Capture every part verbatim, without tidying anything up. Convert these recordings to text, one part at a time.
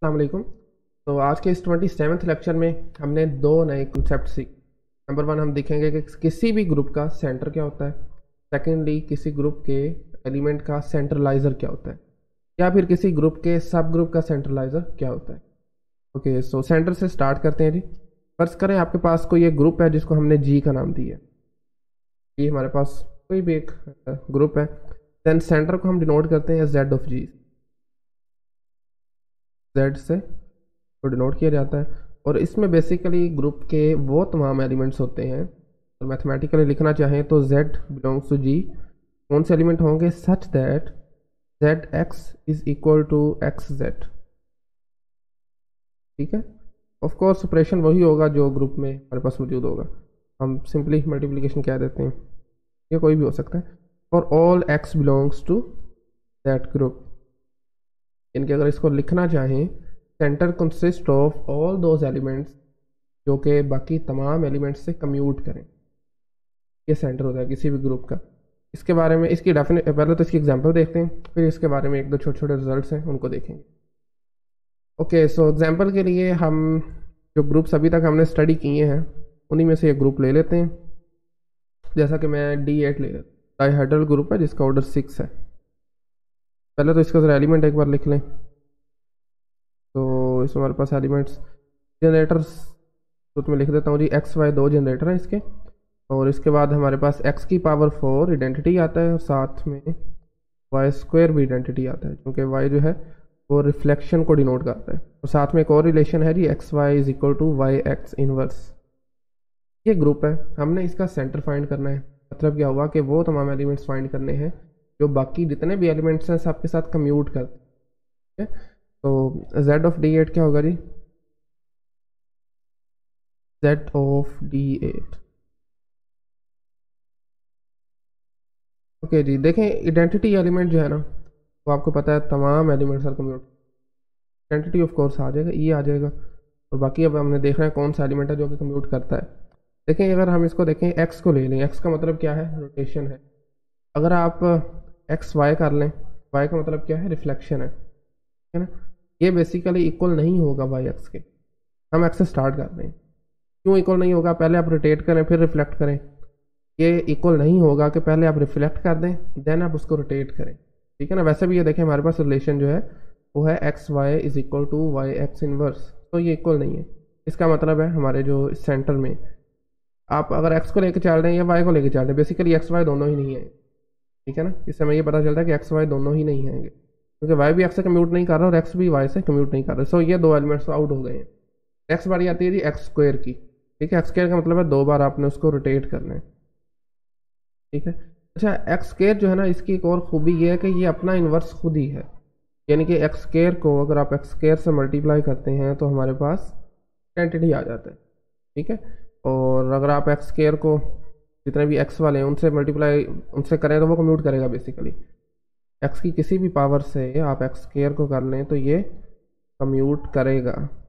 अस्सलाम वालेकुम। तो आज के इस ट्वेंटी सेवन्थ लेक्चर में हमने दो नए कॉन्सेप्ट सीखे। नंबर वन, हम देखेंगे कि किसी भी ग्रुप का सेंटर क्या होता है। सेकेंडली, किसी ग्रुप के एलिमेंट का सेंट्रलाइजर क्या होता है, या फिर किसी ग्रुप के सब ग्रुप का सेंट्रलाइजर क्या होता है। ओके, सो सेंटर से स्टार्ट करते हैं जी। फर्ज करें आपके पास कोई एक ग्रुप है जिसको हमने जी का नाम दिया है। ये हमारे पास कोई भी एक ग्रुप है। देन सेंटर को हम डिनोट करते हैं जेड ऑफ जी। जेड से तो डिनोट किया जाता है। और इसमें बेसिकली ग्रुप के वो तमाम एलिमेंट्स होते हैं, और मैथमेटिकली लिखना चाहें तो z बिलोंग्स टू g। कौन से एलिमेंट होंगे? Such that Z X is equal to X Z. ठीक है, ऑफ कोर्स ऑपरेशन वही होगा जो ग्रुप में हमारे पास मौजूद होगा। हम सिंपली मल्टीप्लिकेशन क्या देते हैं, ये कोई भी हो सकता है। और all X belongs to that group. इनके अगर इसको लिखना चाहें, centre consist of all those elements जो कि बाकी तमाम एलिमेंट्स से कम्यूट करें। ये सेंटर होता है किसी भी ग्रुप का। इसके बारे में इसकी डेफिनेट पहले तो इसकी एग्जांपल देखते हैं, फिर इसके बारे में एक दो छोटे छोटे रिजल्ट्स हैं उनको देखेंगे। ओके, सो एग्जांपल के लिए हम जो ग्रुप्स अभी तक हमने स्टडी किए हैं उन्हीं में से एक ग्रुप ले लेते हैं। जैसा कि मैं डी एट ले लेता हूँ, डाइहेड्रल ग्रुप है जिसका ऑर्डर सिक्स है। पहले तो इसका जरा एलिमेंट एक बार लिख लें। तो इसमें हमारे पास एलिमेंट्स जनरेटर्स तो मैं लिख देता हूँ जी, एक्स वाई दो जनरेटर हैं इसके। और इसके बाद हमारे पास एक्स की पावर फोर आइडेंटिटी आता है, और साथ में वाई स्क्वायर भी आइडेंटिटी आता है, क्योंकि वाई जो है वो रिफ्लेक्शन को डिनोट करता है। और साथ में एक और रिलेशन है जी, X Y is equal to Y X inverse. ये ग्रुप है, हमने इसका सेंटर फाइंड करना है। मतलब क्या हुआ कि वो तमाम एलिमेंट्स फाइंड करने हैं जो बाकी जितने भी एलिमेंट्स हैं सबके साथ कम्यूट करते हैं। तो z ऑफ डी एट क्या होगा जी? z of D eight. Okay जी, देखें आइडेंटिटी एलिमेंट जो है ना, वो आपको पता है तमाम elements are commute. Identity of course आ जाएगा, ये आ जाएगा। और बाकी अब हमने देखना है कौन सा एलिमेंट है जो कि कम्यूट करता है। देखें, अगर हम इसको देखें, x को ले लें, x का मतलब क्या है? रोटेशन है। अगर आप एक्स वाई कर लें, y का मतलब क्या है? रिफ्लेक्शन है, है ना। ये बेसिकली इक्वल नहीं होगा वाई एक्स के। हम एक्स से स्टार्ट कर रहे हैं। क्यों इक्वल नहीं होगा? पहले आप रोटेट करें फिर रिफ्लेक्ट करें। ये इक्वल नहीं होगा कि पहले आप रिफ्लेक्ट कर दें देन आप उसको रोटेट करें। ठीक है ना। वैसे भी ये देखें, हमारे पास रिलेशन जो है वो है X Y is equal to Y X inverse. तो ये इक्वल नहीं है। इसका मतलब है हमारे जो सेंटर में आप अगर एक्स को लेकर चल रहे हैं या वाई को लेकर चल रहे हैं, बेसिकली एक्स वाई दोनों ही नहीं है। ठीक है ना। इससे हमें ये पता चलता है कि एक्स वाई दोनों ही नहीं आएंगे, क्योंकि वाई भी एक्स से कम्यूट नहीं कर रहा और एक्स भी वाई से कम्यूट नहीं कर रहा। सो ये दो एलिमेंट्स आउट हो गए हैं। एक्स बारी आती है जी एक्स स्क्वायर की। ठीक है, एक्स स्क्वायर का मतलब है दो बार आपने उसको रोटेट करना है। ठीक है। अच्छा, एक्स स्क्वायर जो है ना, इसकी एक और खूबी ये है कि ये अपना इन्वर्स खुद ही है। यानी कि एक्स स्क्वायर को अगर आप एक्स स्क्वायर से मल्टीप्लाई करते हैं तो हमारे पास आइडेंटिटी आ जाता है। ठीक है। और अगर आप एक्स स्क्वायर को जितने भी एक्स वाले हैं उनसे मल्टीप्लाई उनसे करें तो वो कम्यूट करेगा। बेसिकली एक्स की किसी भी पावर से आप एक्स स्क्वायर को कर लें तो ये कम्यूट करेगा।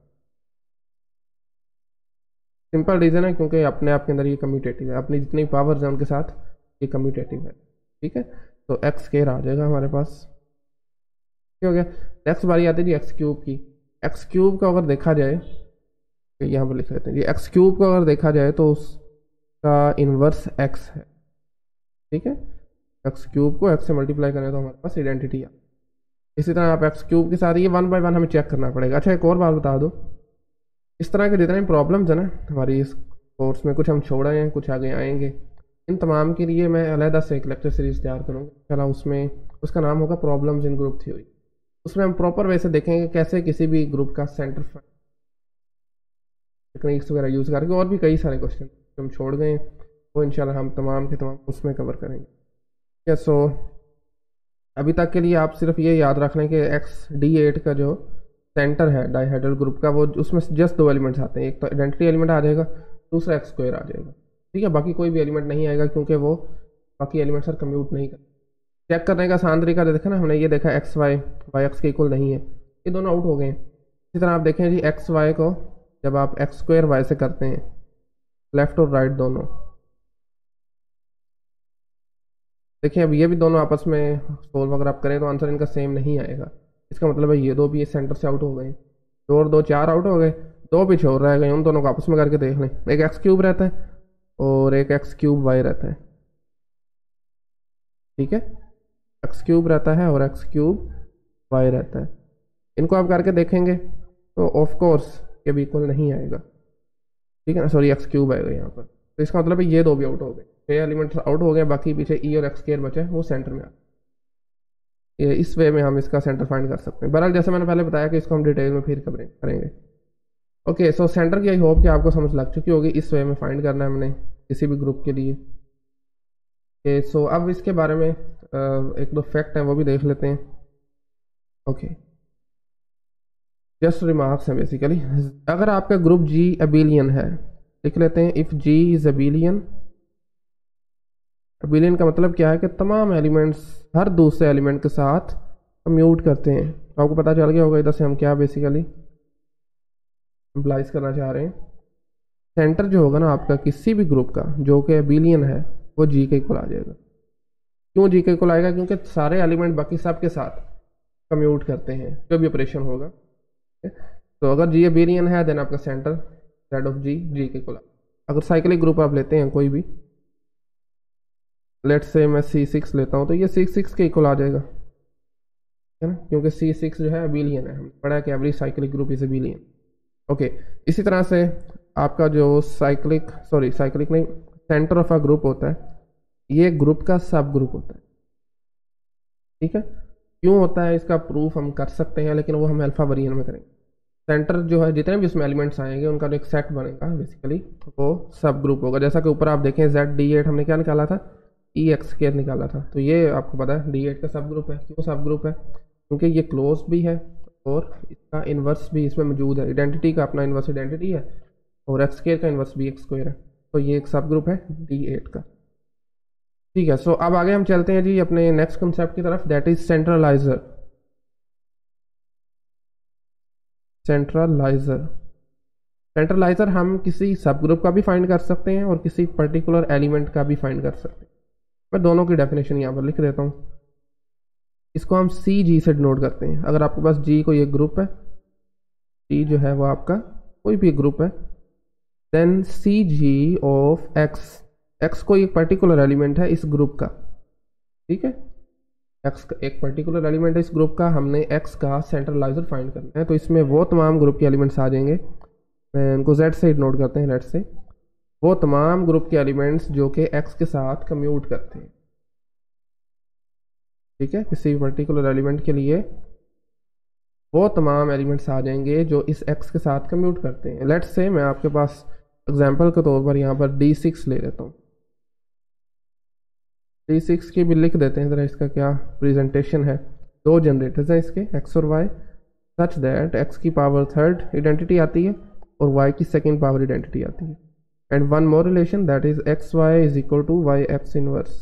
सिंपल रीज़न है, क्योंकि अपने आप के अंदर ये कम्यूटेटिव है। अपनी जितनी पावर्स हैं उनके साथ ये कम्यूटेटिव है। ठीक है। तो एक्स स्क्वायर आ जाएगा हमारे पास। क्या हो गया? एक्स बारी आती है जी एक्स क्यूब की। एक्स क्यूब का अगर देखा जाए, यहाँ पर लिख लेते हैं जी, एक्स क्यूब को अगर देखा जाए तो उसका इन्वर्स एक्स है। ठीक है। एक्स क्यूब को एक्स से मल्टीप्लाई करें तो हमारे पास आइडेंटिटी है। इसी तरह आप एक्स क्यूब के साथ ये वन बाय वन हमें चेक करना पड़ेगा। अच्छा, एक और बात बता दो, इस तरह के जितने प्रॉब्लम्स हैं ना हमारी इस कोर्स में, कुछ हम छोड़ आए हैं कुछ आगे आएंगे, इन तमाम के लिए मैं अलहदा से एक लेक्चर सीरीज तैयार करूँगा। चला उसमें उसका नाम होगा प्रॉब्लम्स इन ग्रुप थ्योरी। उसमें हम प्रॉपर वे से देखेंगे कैसे किसी भी ग्रुप का सेंटर टेक्निक्स वगैरह यूज़ करके, और भी कई सारे क्वेश्चन जो हम छोड़ गए हैं वो इंशाल्लाह हम तमाम के तमाम उसमें कवर करेंगे। ठीक है। सो अभी तक के लिए आप सिर्फ ये याद रख लें कि एक्स डी एट का जो सेंटर है डाइहेड्रल ग्रुप का, वो उसमें जस्ट दो एलिमेंट्स आते हैं। एक तो आइडेंटिटी एलिमेंट आ जाएगा, दूसरा एक्स स्क्वायर आ जाएगा। ठीक है। बाकी कोई भी एलिमेंट नहीं आएगा, क्योंकि वो बाकी एलिमेंट्स सर कम्यूट नहीं कर। चेक करने का आसान तरीका देखा ना, हमने ये देखा एक्स वाई वाई एक्स के इक्वल नहीं है, ये दोनों आउट हो गए हैं। इसी तरह आप देखें जी, एक्स वाई को जब आप एक्स स्क्वायर वाई से करते हैं, लेफ्ट और राइट दोनों, देखिए अब ये भी दोनों आपस में सोल्व अगर आप करें तो आंसर इनका सेम नहीं आएगा। इसका मतलब है ये दो भी सेंटर से आउट हो गए। दो और दो चार आउट हो गए, दो पीछे और रह गए, उन दोनों को आपस में करके देख लें। एक एक्स क्यूब रहता है और एक एक्स क्यूब वाई रहता है, ठीक है, एक्स क्यूब रहता है और एक्स क्यूब वाई रहता है। इनको आप करके देखेंगे तो ऑफ कोर्स ये भी इक्वल नहीं आएगा, ठीक है ना, सॉरी एक्स क्यूब आएगा यहाँ पर। तो इसका मतलब है ये दो भी आउट हो गए, छः एलिमेंट्स आउट हो गए, बाकी पीछे ई और एक्स स्क्वायर बचे वो सेंटर में आ, ये इस वे में हम इसका सेंटर फाइंड कर सकते हैं। बहरहाल जैसे मैंने पहले बताया कि इसको हम डिटेल में फिर करेंगे। ओके, सो सेंटर की आई होप कि आपको समझ लग चुकी होगी, इस वे में फाइंड करना है हमने किसी भी ग्रुप के लिए। ओके, सो अब इसके बारे में एक दो फैक्ट हैं वो भी देख लेते हैं। ओके, जस्ट रिमार्क्स हैं बेसिकली। अगर आपका ग्रुप जी अबिलियन है, लिख लेते हैं if G is abelian. Abelian का मतलब क्या है कि तमाम एलिमेंट्स हर दूसरे एलिमेंट के साथ कम्यूट करते हैं। तो आपको पता चल गया होगा इधर से हम क्या बेसिकली इम्प्लाइज करना चाह रहे हैं। सेंटर जो होगा ना आपका किसी भी ग्रुप का जो कि अबिलियन है वो जी के इक्वल आ जाएगा। क्यों जी के इक्वल आएगा? क्योंकि सारे एलिमेंट बाकी सब के साथ कम्यूट करते हैं जो भी ऑपरेशन होगा। तो अगर जी अबिलियन है देन आपका centre Z of G G के इक्वल। अगर साइक्लिक ग्रुप आप लेते हैं कोई भी, लेट्स से मैं सी सिक्स लेता हूँ, तो ये सी सिक्स के इक्वल आ जाएगा, है ना, क्योंकि सी सिक्स जो है अबिलियन है। हम पढ़ा है कि every cyclic group is abelian. Okay, इसी तरह से आपका जो साइक्लिक सॉरी साइक्लिक नहीं सेंटर ऑफ अ ग्रुप होता है, ये ग्रुप का सब ग्रुप होता है, ठीक है। क्यों होता है इसका प्रूफ हम कर सकते हैं, लेकिन वो हम अल्फा वेरिएंट में करेंगे। सेंटर जो है जितने भी उसमें एलिमेंट्स आएंगे उनका एक सेट बनेगा बेसिकली, वो सब ग्रुप होगा। जैसा कि ऊपर आप देखें जेड डी एट हमने क्या निकाला था, ई एक्स स्क्वायर निकाला था, तो ये आपको पता है डी एट का सब ग्रुप है। क्यों सब ग्रुप है? क्योंकि ये क्लोज भी है और इसका इन्वर्स भी इसमें मौजूद है। आइडेंटिटी का अपना इन्वर्स आइडेंटिटी है और एक्स स्क्वायर का इन्वर्स भी एक्स स्क्वायर है, तो ये एक सब ग्रुप है डी एट का, ठीक है। सो अब आगे हम चलते हैं जी अपने नेक्स्ट कंसेप्ट की तरफ, दैट इज सेंट्रलाइजर। सेंट्रलाइजर सेंट्रलाइजर हम किसी सब ग्रुप का भी फाइंड कर सकते हैं और किसी पर्टिकुलर एलिमेंट का भी फाइंड कर सकते हैं। मैं दोनों की डेफिनेशन यहाँ पर लिख देता हूँ। इसको हम सी जी से डिनोट करते हैं। अगर आपके पास जी कोई एक ग्रुप है, जी जो है वो आपका कोई भी ग्रुप है, then C G of X, X कोई एक पर्टिकुलर एलिमेंट है इस ग्रुप का, ठीक है, एक्स एक पर्टिकुलर एलिमेंट है इस ग्रुप का, हमने एक्स का सेंट्रलाइजर फाइंड करना है। तो इसमें वो तमाम ग्रुप के एलिमेंट्स आ जाएंगे, मैं इनको जेड से नोट करते हैं, लेट से वो तमाम ग्रुप के एलिमेंट्स जो कि एक्स के साथ कम्यूट करते हैं, ठीक है, किसी भी पर्टिकुलर एलिमेंट के लिए वो तमाम एलिमेंट्स आ जाएंगे जो इस एक्स के साथ कम्यूट करते हैं। लेट्स से मैं आपके पास एग्जांपल के तौर पर यहाँ पर डी सिक्स ले लेता हूँ। डी सिक्स की भी लिख देते हैं ज़रा, इसका क्या प्रेजेंटेशन है। दो जनरेटर्स हैं इसके, एक्स और वाई, सच दैट एक्स की पावर थर्ड आइडेंटिटी आती है और वाई की सेकेंड पावर आइडेंटिटी आती है, and one more relation that is X Y is equal to Y X inverse.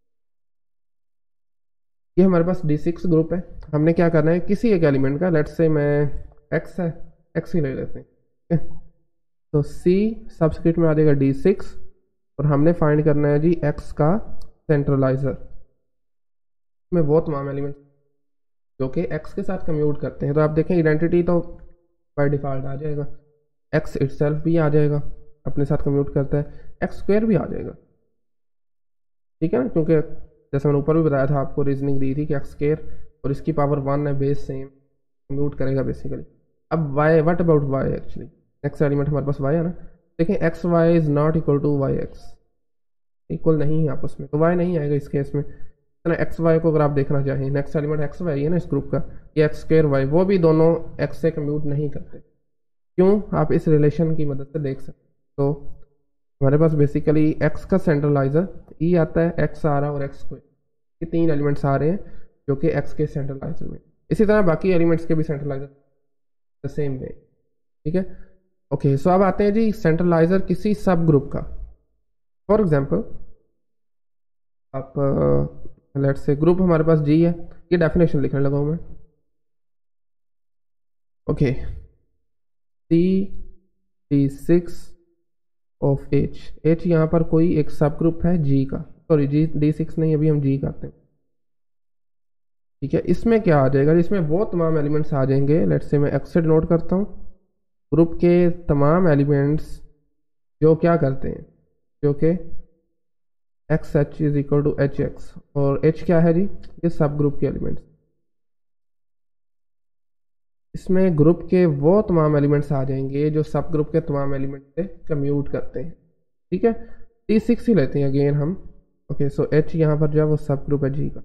ये हमारे पास डी सिक्स ग्रुप है। हमने क्या करना है, किसी एक एलिमेंट का, लेट्स से मैं एक्स है, एक्स ही ले लेते हैं, तो सी सबस्क्रिप्ट में आ जाएगा डी सिक्स और हमने फाइंड करना है जी एक्स का सेंट्रलाइजर में वो तमाम एलिमेंट जो कि एक्स के साथ कम्यूट करते हैं। तो आप देखें आइडेंटिटी तो बाय डिफ़ॉल्ट आ जाएगा, एक्स इटसेल्फ भी आ जाएगा अपने साथ कम्यूट करता है, एक्स स्क्वायर भी आ जाएगा, ठीक है ना, क्योंकि जैसे मैंने ऊपर भी बताया था आपको, रीजनिंग दी थी कि एक्स स्क्वायर और इसकी पावर वन है, बेस सेम, कम्यूट करेगा बेसिकली। अब Y, what about Y, actually next element हमारे पास वाई है ना, देखें X Y is not equal to Y X, equal नहीं है आपस में, तो वाई नहीं आएगा इस केस में, है ना। एक्स वाई को अगर आप देखना चाहें, नेक्स्ट एलिमेंट एक्स वाई है ना इस ग्रुप का, ये एक्स स्क्वायर वाई, वो भी दोनों एक्स से कम्यूट नहीं करते। क्यों? आप इस रिलेशन की मदद से देख सकते। तो हमारे पास बेसिकली एक्स का सेंट्रलाइजर ई आता है, एक्स आ रहा है और एक्स स्क्वायर, ये तीन एलिमेंट्स आ रहे हैं जो कि एक्स के सेंट्रलाइजर में। इसी तरह बाकी एलिमेंट्स के भी सेंट्रलाइजर द सेम वे, ठीक है। ओके, सो अब आते हैं जी सेंट्रलाइजर किसी सब ग्रुप का। फॉर एग्जांपल आप लेट्स से ग्रुप हमारे पास जी है, ये डेफिनेशन लिखने लगा हूँ मैं। Okay, C D six of H, H यहाँ पर कोई एक सब ग्रुप है जी का, सॉरी जी डी सिक्स नहीं, अभी हम जी करते हैं। ठीक है, इसमें क्या आ जाएगा, इसमें वो तमाम एलिमेंट्स आ जाएंगे। लेट्स से मैं एक्स से डिनोट करता हूँ, ग्रुप के तमाम एलिमेंट्स जो क्या करते हैं, जो कि X H is equal to H X, और एच क्या है जी, ये सब ग्रुप के एलिमेंट्स। इसमें ग्रुप के वो तमाम एलिमेंट्स आ जाएंगे जो सब ग्रुप के तमाम एलिमेंट से कम्यूट करते हैं। ठीक है, टी सिक्स ही लेते हैं अगेन हम। ओके, सो एच यहाँ पर जो है वो सब ग्रुप है जी का।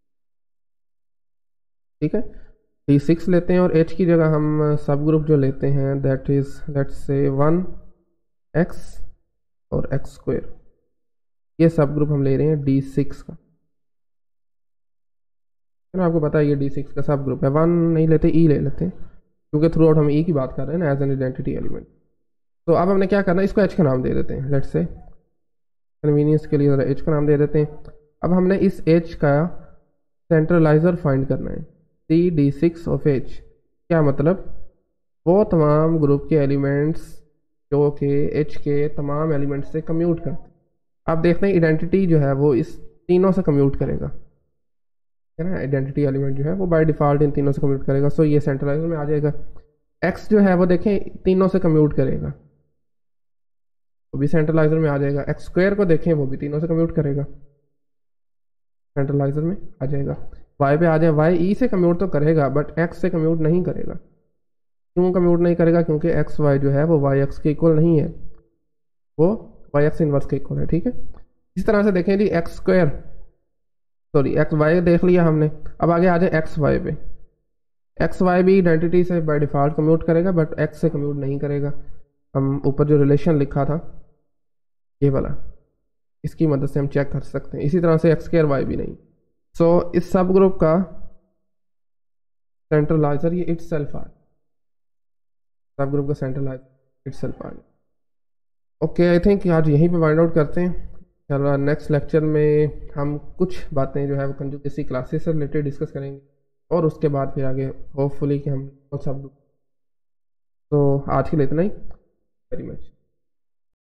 ठीक है, टी सिक्स लेते हैं और एच की जगह हम सब ग्रुप जो लेते हैं that is let's say one X और एक्स स्क्वेयर, ये सब ग्रुप हम ले रहे हैं डी सिक्स का। ना आपको पता है ये डी सिक्स का सब ग्रुप है। वन नहीं लेते, ई ले लेते हैं, क्योंकि थ्रू आउट हम ई की बात कर रहे हैं ना एज एन आइडेंटिटी एलिमेंट। तो अब हमने क्या करना है, इसको एच का नाम दे देते हैं। लेट्स से कन्वीनियंस के लिए ज़रा एच का नाम दे देते हैं। अब हमने इस एच का सेंट्रलाइजर फाइंड करना है, C D six of H. क्या मतलब, वो तमाम ग्रुप के एलिमेंट्स जो कि एच के तमाम एलिमेंट्स से कम्यूट करते हैं। आप देखते हैं आइडेंटिटी जो है वो इस तीनों से कम्यूट करेगा, है ना। आइडेंटिटी एलिमेंट जो है वो बाय डिफ़ॉल्ट इन तीनों से कम्यूट करेगा। सो ये सेंट्रलाइजर में आ जाएगा। एक्स जो है वो देखें तीनों से कम्यूट करेगा, वो भी सेंट्रलाइजर में आ जाएगा। एक्स स्क्वायर को देखें, वो भी तीनों से कम्यूट करेगा, सेंट्रलाइजर में आ जाएगा। वाई पे आ जाए, वाई ई से कम्यूट तो करेगा बट एक्स से कम्यूट नहीं करेगा। क्यों कम्यूट नहीं करेगा, क्योंकि एक्स वाई जो है वो वाई एक्स के इक्वल नहीं है, वो वाई एक्स इनवर्स के इक्वल है। ठीक है, इस तरह से देखें जी, X square sorry X Y देख लिया हमने। अब आगे आ जाए एक्स वाई पे। एक्स वाई भी आइडेंटिटी से बाय डिफ़ॉल्ट कम्यूट करेगा बट एक्स से कम्यूट नहीं करेगा। हम ऊपर जो रिलेशन लिखा था ये वाला, इसकी मदद से हम चेक कर सकते हैं। इसी तरह से एक्स स्क्वायर वाई भी नहीं। सो so, इस सब ग्रुप का सेंट्रलाइजर ये इट सेल्फ आ, सब ग्रुप का सेंट्रलाइजर इट सेल्फ आ गया। ओके, आई थिंक आज यहीं पे फाइंड आउट करते हैं। चलो नेक्स्ट लेक्चर में हम कुछ बातें जो है वो कंजुगेसी क्लासेस से रिलेटेड डिस्कस करेंगे, और उसके बाद फिर आगे होपफुली कि हम सब। तो आज के लिए इतना ही। Very much.